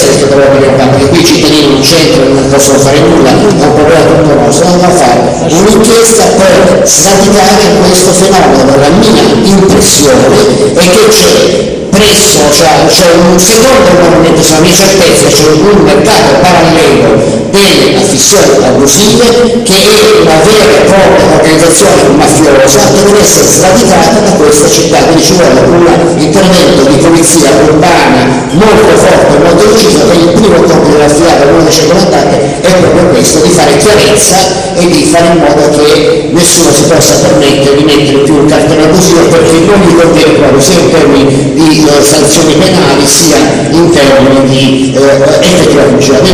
essere che però perché qui i cittadini non c'entrano, non possono fare nulla, è un problema tutto nostro, dobbiamo fare un'inchiesta per sradicare questo fenomeno. La mia impressione è che c'è un secondo movimento, sulla mia certezza, c'è un mercato parallelo delle affissioni abusive che è una vera e propria organizzazione mafiosa che deve essere sradicata da questa città, quindi ci vuole un intervento di polizia urbana molto forte, molto deciso, e il primo compito da affidare a uno dei circomandanti è proprio questo, di fare chiarezza e di fare in modo che nessuno si possa permettere di mettere più un cartello abusivo, perché non gli conviene proprio sia in termini di sanzioni penali sia in termini di effettiva pubblicità.